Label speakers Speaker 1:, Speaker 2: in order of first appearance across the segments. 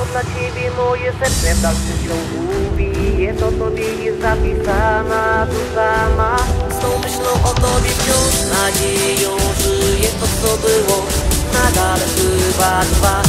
Speaker 1: To dla ciebie moje serce w dalszym ciągu bije. To tobie jest zapisana dusza ma. Z tą myślą o tobie wciąż nadzieją żyje. To co było nadal chyba trwa.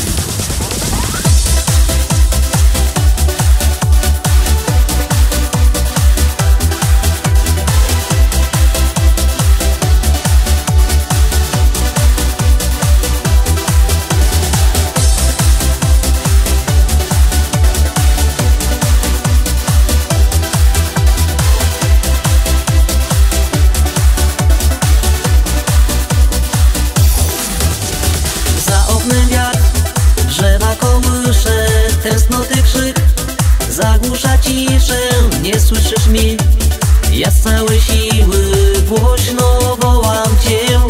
Speaker 2: Tęsknoty krzyk zagłusza ciszę. Nie słyszysz mnie? Ja z całej siły głośno wołam cię.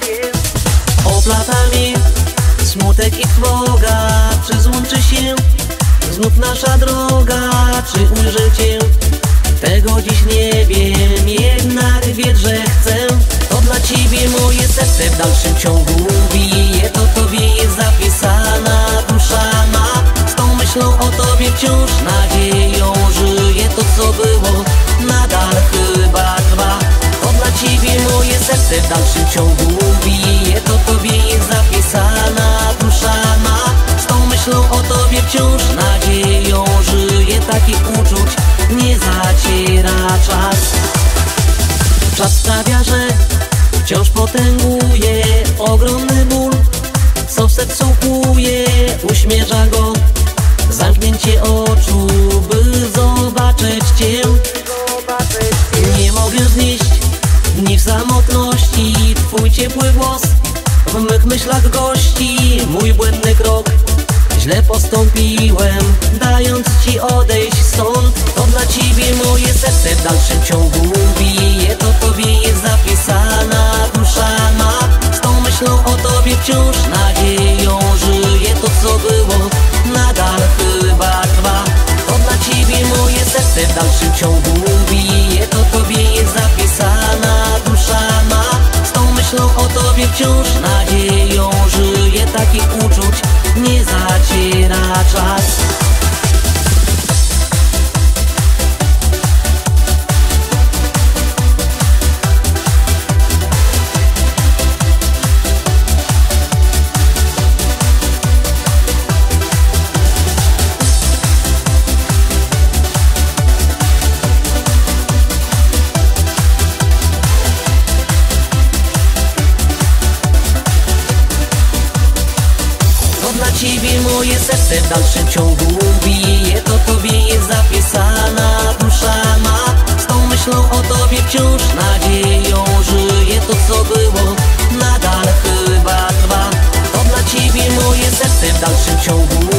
Speaker 2: Oplata mnie smutek i trwoga. Czy złączy się znów nasza droga? Czy ujrzę cię? Tego dziś nie wiem, jednak wie, że chcę. To dla ciebie moje serce w dalszym ciągu bije. To tobie jest zapisana dusza ma. Myślą o tobie wciąż nadzieją żyje. To co było nadal chyba trwa. To dla ciebie moje serce w dalszym ciągu bije. To tobie jest zapisana dusza ma. Z tą myślą o tobie wciąż nadzieją żyje. Takich uczuć nie zaciera czas. Czas sprawia, że wciąż potęguje ogromny ból, co w sercu kłuje, uśmierza go zamknięcie oczu, by zobaczyć cię. Nie mogę znieść dni w samotności. Twój ciepły głos w mych myślach gości. Mój błędny krok, źle postąpiłem, dając ci odejść stąd. To dla ciebie moje serce w dalszym ciągu bije. To tobie jest zapisana dusza ma. Z tą myślą o tobie wciąż nadzieją żyje. To co było nadal chyba trwa. To dla ciebie moje serce w dalszym ciągu bije. To tobie jest zapisana dusza ma. Z tą myślą o tobie wciąż nadzieją żyje. Takich uczuć nie zaciera czas. Dla ciebie moje serce w dalszym ciągu bije. To tobie jest zapisana dusza ma. Z tą myślą o tobie wciąż nadzieją żyje. To co było nadal chyba trwa. To dla ciebie moje serce w dalszym ciągu